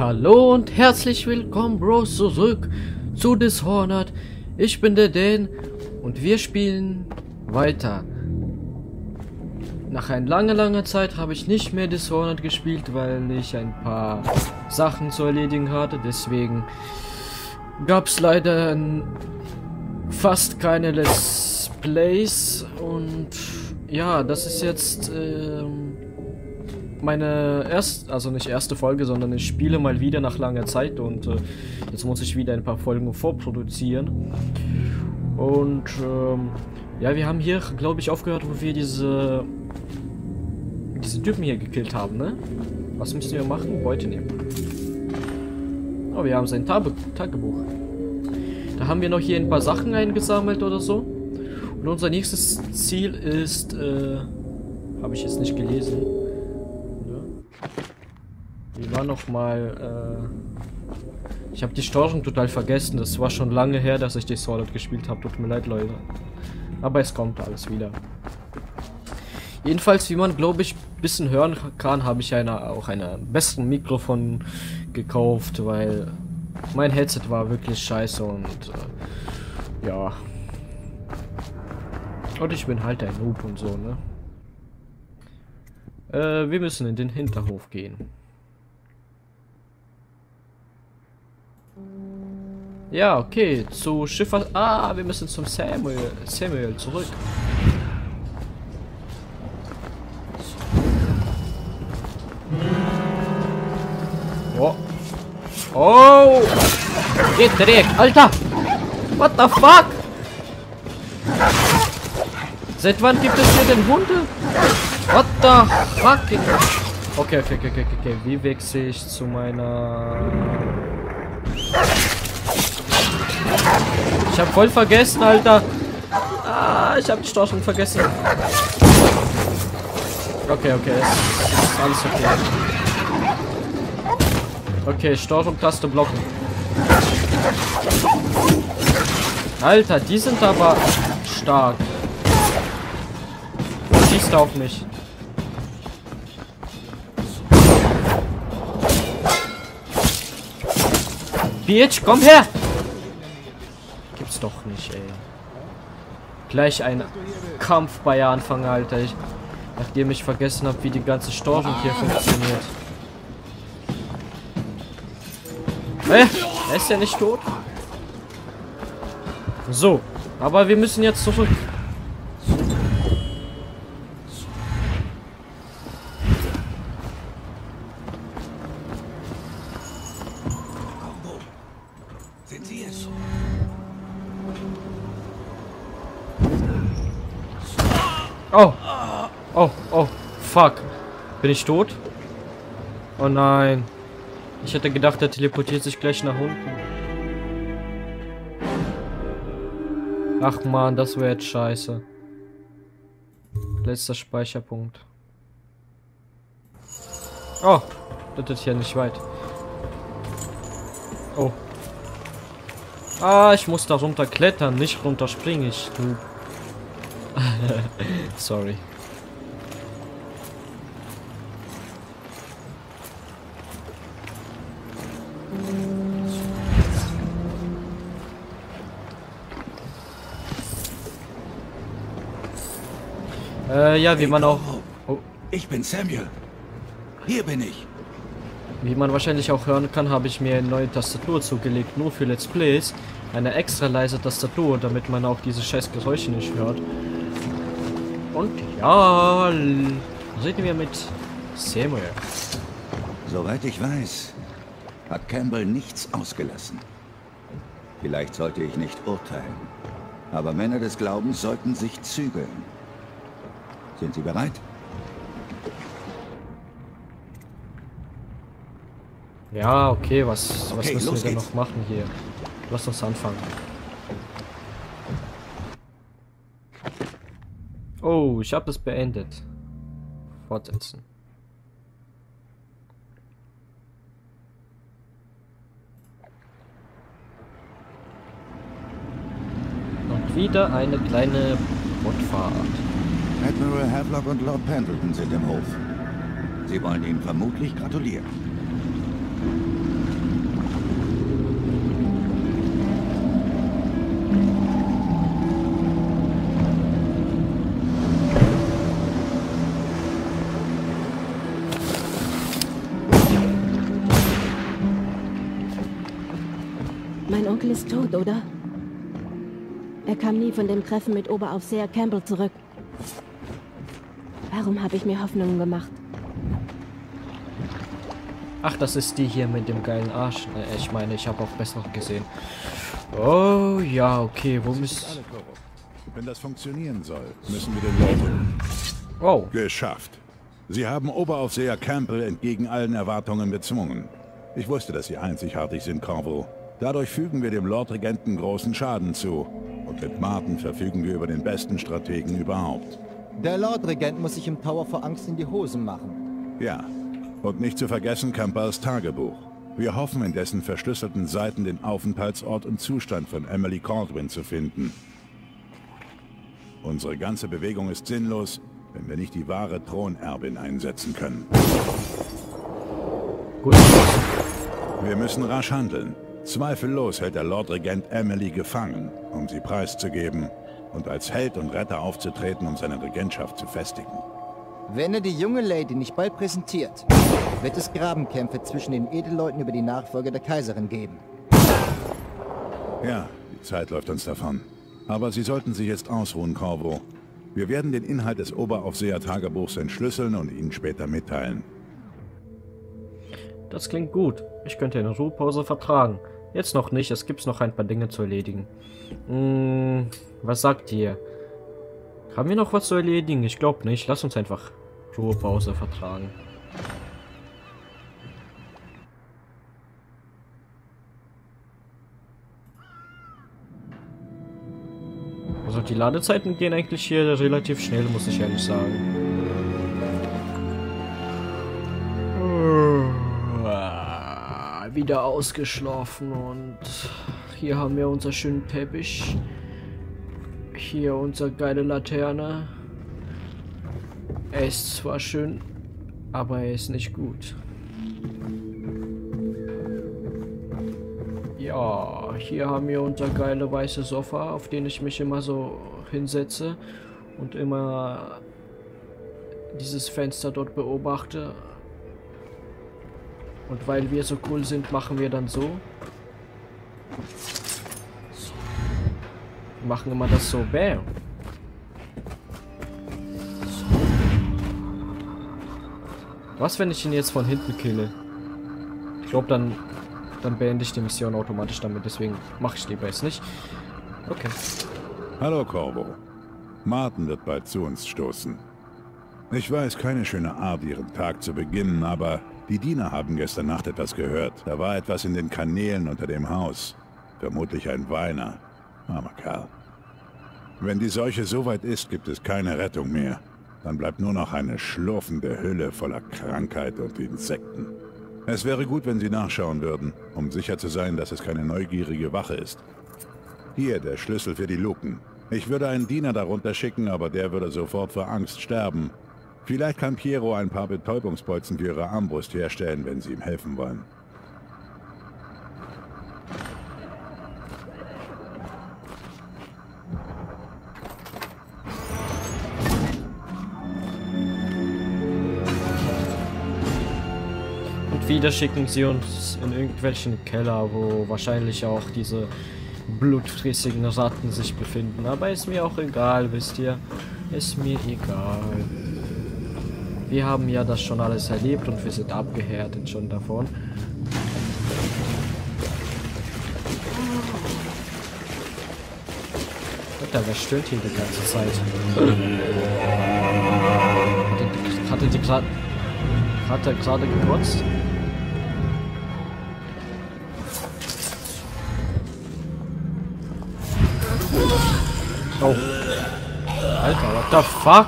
Hallo und herzlich willkommen, Bros, zurück zu Dishonored. Ich bin der Dan und wir spielen weiter. Nach einer langen Zeit habe ich nicht mehr Dishonored gespielt, weil ich ein paar Sachen zu erledigen hatte. Deswegen gab es leider fast keine Let's Plays. Und ja, das ist jetzt meine nicht erste Folge, sondern ich spiele mal wieder nach langer Zeit und jetzt muss ich wieder ein paar Folgen vorproduzieren. Und ja, wir haben hier, glaube ich, aufgehört, wo wir diese Typen hier gekillt haben, ne? Was müssen wir machen? Beute nehmen. Oh, wir haben sein Tagebuch. Da haben wir noch hier ein paar Sachen eingesammelt oder so. Und unser nächstes Ziel ist, habe ich jetzt nicht gelesen. Wie war noch mal, ich habe die Steuerung total vergessen. Das war schon lange her, dass ich Dishonored gespielt habe. Tut mir leid, Leute. Aber es kommt alles wieder. Jedenfalls, wie man, glaube ich, ein bisschen hören kann, habe ich auch ein besseres Mikrofon gekauft, weil mein Headset war wirklich scheiße und ja. Und ich bin halt ein Noob und so, ne? Wir müssen in den Hinterhof gehen. Ja, okay, zu Schiffer... Ah, wir müssen zum Samuel zurück. Oh. Oh! Geht direkt, Alter! What the fuck? Seit wann gibt es hier denn Hunde? What the fuck? Okay. Wie wechsle ich zu meiner... Ich habe voll vergessen, Alter. Ah, ich habe die Steuerung vergessen. Okay. Ist alles okay. Okay, Steuerung-Taste blocken. Alter, die sind aber stark. Schießt auf mich. Bitch, komm her! Gibt's doch nicht, ey. Gleich ein Kampf bei Anfang, Alter. Nachdem ich vergessen habe, wie die ganze Steuerung hier funktioniert. Er ist ja nicht tot. So, aber wir müssen jetzt zurück. Sind Sie es? Oh, fuck. Bin ich tot? Oh nein. Ich hätte gedacht, er teleportiert sich gleich nach unten. Ach man, das wäre jetzt scheiße. Letzter Speicherpunkt. Oh, das ist ja nicht weit. Oh. Ah, ich muss da runter klettern, nicht runter springen, ich du. Sorry. Ja, wie man auch... Oh. Ich bin Samuel. Hier bin ich. Wie man wahrscheinlich auch hören kann, habe ich mir eine neue Tastatur zugelegt, nur für Let's Plays. Eine extra leise Tastatur, damit man auch diese scheiß Geräusche nicht hört. Und ja, reden wir mit Samuel. Soweit ich weiß, hat Campbell nichts ausgelassen. Vielleicht sollte ich nicht urteilen, aber Männer des Glaubens sollten sich zügeln. Sind Sie bereit? Ja, okay, was Okay, müssen wir denn geht's. noch machen hier? Lass uns anfangen. Oh, ich habe es beendet. Fortsetzen. Und wieder eine kleine Bootfahrt. Admiral Havelock und Lord Pendleton sind im Hof. Sie wollen Ihnen vermutlich gratulieren. Mein Onkel ist tot, oder? Er kam nie von dem Treffen mit Oberaufseher Campbell zurück. Warum habe ich mir Hoffnungen gemacht? Ach, das ist die hier mit dem geilen Arsch. Ich meine, ich habe auch bessere gesehen. Oh, ja, okay. Wo müsst... Wenn das funktionieren soll, müssen wir den Leuten... Oh. Geschafft. Sie haben Oberaufseher Campbell entgegen allen Erwartungen bezwungen. Ich wusste, dass Sie einzigartig sind, Corvo. Dadurch fügen wir dem Lordregenten großen Schaden zu. Und mit Martin verfügen wir über den besten Strategen überhaupt. Der Lordregent muss sich im Tower vor Angst in die Hosen machen. Ja. Und nicht zu vergessen Campbells Tagebuch. Wir hoffen, in dessen verschlüsselten Seiten den Aufenthaltsort und Zustand von Emily Caldwin zu finden. Unsere ganze Bewegung ist sinnlos, wenn wir nicht die wahre Thronerbin einsetzen können. Gut. Wir müssen rasch handeln. Zweifellos hält der Lordregent Emily gefangen, um sie preiszugeben und als Held und Retter aufzutreten, um seine Regentschaft zu festigen. Wenn er die junge Lady nicht bald präsentiert, wird es Grabenkämpfe zwischen den Edelleuten über die Nachfolge der Kaiserin geben. Ja, die Zeit läuft uns davon. Aber Sie sollten sich jetzt ausruhen, Corvo. Wir werden den Inhalt des Oberaufseher-Tagebuchs entschlüsseln und Ihnen später mitteilen. Das klingt gut. Ich könnte eine Ruhepause vertragen. Jetzt noch nicht, es gibt noch ein paar Dinge zu erledigen. Was sagt ihr? Haben wir noch was zu erledigen? Ich glaube nicht. Lass uns einfach Ruhepause vertragen. Also die Ladezeiten gehen eigentlich hier relativ schnell, muss ich ehrlich sagen. Wieder ausgeschlafen und hier haben wir unser schönen Teppich. Hier unsere geile Laterne. Er ist zwar schön, aber er ist nicht gut. Ja, hier haben wir unser geile weiße Sofa, auf den ich mich immer so hinsetze und immer dieses Fenster dort beobachte. Und weil wir so cool sind, machen wir dann so. Wir machen immer das so. Bam. Was, wenn ich ihn jetzt von hinten kille? Ich glaube, dann beende ich die Mission automatisch damit. Deswegen mache ich lieber jetzt nicht. Okay. Hallo, Corvo. Martin wird bald zu uns stoßen. Ich weiß, keine schöne Art, ihren Tag zu beginnen, aber die Diener haben gestern Nacht etwas gehört. Da war etwas in den Kanälen unter dem Haus. Vermutlich ein Weiner. Armer Kerl. Wenn die Seuche so weit ist, gibt es keine Rettung mehr. Dann bleibt nur noch eine schlurfende Hülle voller Krankheit und Insekten. Es wäre gut, wenn Sie nachschauen würden, um sicher zu sein, dass es keine neugierige Wache ist. Hier der Schlüssel für die Luken. Ich würde einen Diener darunter schicken, aber der würde sofort vor Angst sterben. Vielleicht kann Piero ein paar Betäubungsbolzen für Ihre Armbrust herstellen, wenn Sie ihm helfen wollen. Und wieder schicken sie uns in irgendwelchen Keller, wo wahrscheinlich auch diese blutfrissigen Ratten sich befinden. Aber ist mir auch egal, wisst ihr. Ist mir egal. Wir haben ja das schon alles erlebt und wir sind abgehärtet schon davon. Alter, wer stöhnt hier die ganze Zeit? Hat er gerade gekotzt? Oh. Alter, what the fuck?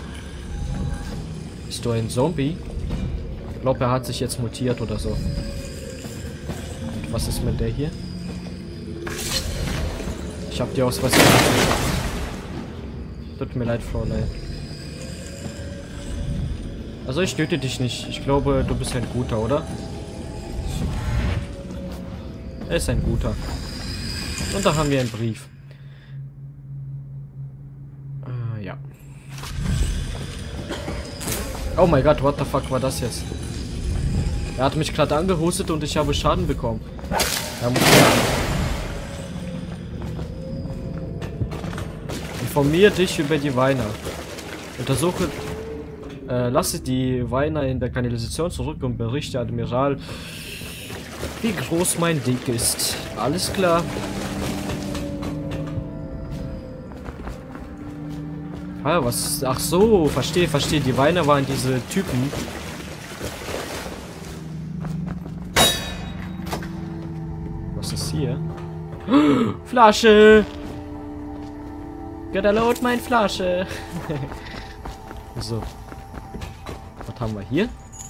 Bist du ein Zombie? Ich glaube, er hat sich jetzt mutiert oder so. Und was ist mit der hier? Ich hab dir aus was. Tut mir leid, Fräulein. Also ich töte dich nicht. Ich glaube, du bist ein Guter, oder? Er ist ein Guter. Und da haben wir einen Brief. Ja. Oh mein Gott, what the fuck war das jetzt? Er hat mich gerade angehustet und ich habe Schaden bekommen. Er muss ja. Informier dich über die Weiner. Untersuche... lasse die Weiner in der Kanalisation zurück und berichte Admiral, wie groß mein Dick ist. Alles klar. Ah, was... Ach so, verstehe. Die Weiner waren diese Typen. Was ist hier? Flasche! Get a load, mein Flasche! So. Was haben wir hier?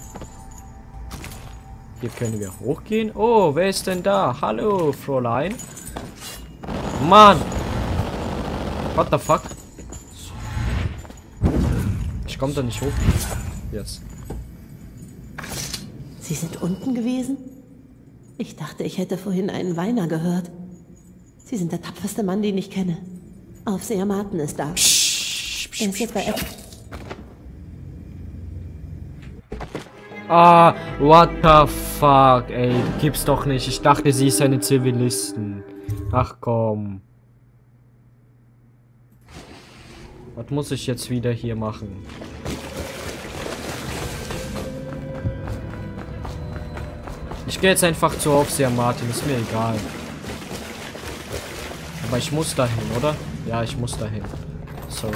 Hier können wir hochgehen. Oh, wer ist denn da? Hallo, Fräulein. Mann! What the fuck? Ich komme da nicht hoch. Jetzt. Sie sind unten gewesen? Ich dachte, ich hätte vorhin einen Weiner gehört. Sie sind der tapferste Mann, den ich kenne. Aufseher Martin ist da. Er ist jetzt bei Ah, what the fuck, ey. Gibt's doch nicht. Ich dachte, sie ist eine Zivilisten. Ach komm. Was muss ich jetzt wieder hier machen? Ich gehe jetzt einfach zu Aufseher Martin. Ist mir egal. Aber ich muss dahin, oder? Ja, ich muss dahin. Sorry.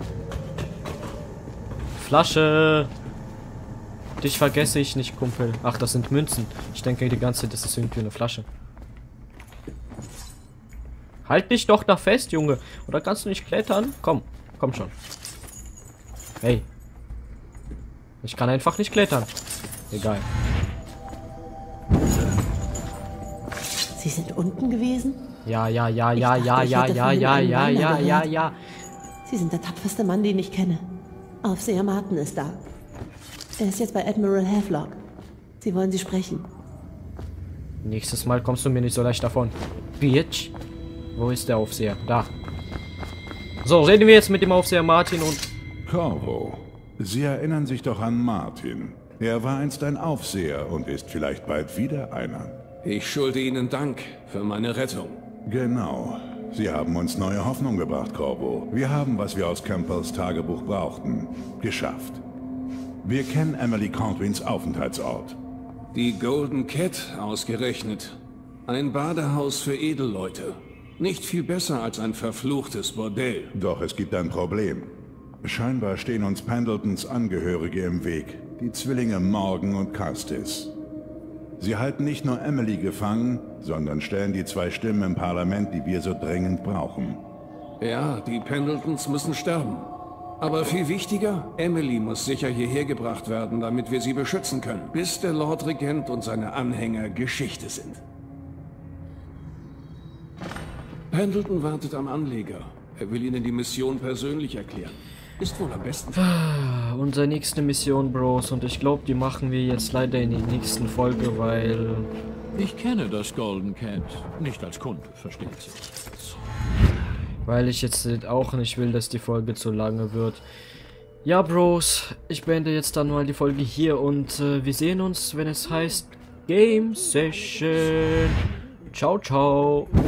Flasche! Dich vergesse ich nicht, Kumpel. Ach, das sind Münzen. Ich denke die ganze Zeit, das ist irgendwie eine Flasche. Halt dich doch da fest, Junge. Oder kannst du nicht klettern? Komm, komm schon. Hey. Ich kann einfach nicht klettern. Egal. Sie sind unten gewesen? Ja. Sie sind der tapferste Mann, den ich kenne. Aufseher Martin ist da. Er ist jetzt bei Admiral Havelock. Sie wollen Sie sprechen. Nächstes Mal kommst du mir nicht so leicht davon. Bitch. Wo ist der Aufseher? Da. So, reden wir jetzt mit dem Aufseher Martin und... Corvo, Sie erinnern sich doch an Martin. Er war einst ein Aufseher und ist vielleicht bald wieder einer. Ich schulde Ihnen Dank für meine Rettung. Genau. Sie haben uns neue Hoffnung gebracht, Corvo. Wir haben, was wir aus Campbells Tagebuch brauchten. Geschafft. Wir kennen Emily Caldwins Aufenthaltsort. Die Golden Cat ausgerechnet. Ein Badehaus für Edelleute. Nicht viel besser als ein verfluchtes Bordell. Doch es gibt ein Problem. Scheinbar stehen uns Pendletons Angehörige im Weg. Die Zwillinge Morgan und Castis. Sie halten nicht nur Emily gefangen, sondern stellen die 2 Stimmen im Parlament, die wir so dringend brauchen. Ja, die Pendletons müssen sterben. Aber viel wichtiger, Emily muss sicher hierher gebracht werden, damit wir sie beschützen können, bis der Lord Regent und seine Anhänger Geschichte sind. Pendleton wartet am Anleger. Er will Ihnen die Mission persönlich erklären. Ist wohl am besten. Unsere nächste Mission, Bros. Und ich glaube, die machen wir jetzt leider in der nächsten Folge, weil... Ich kenne das Golden Cat. Nicht als Kunde, verstehen Sie. Weil ich jetzt auch nicht will, dass die Folge zu lange wird. Ja, Bros. Ich beende jetzt dann mal die Folge hier und wir sehen uns, wenn es heißt Game Session. Ciao, ciao.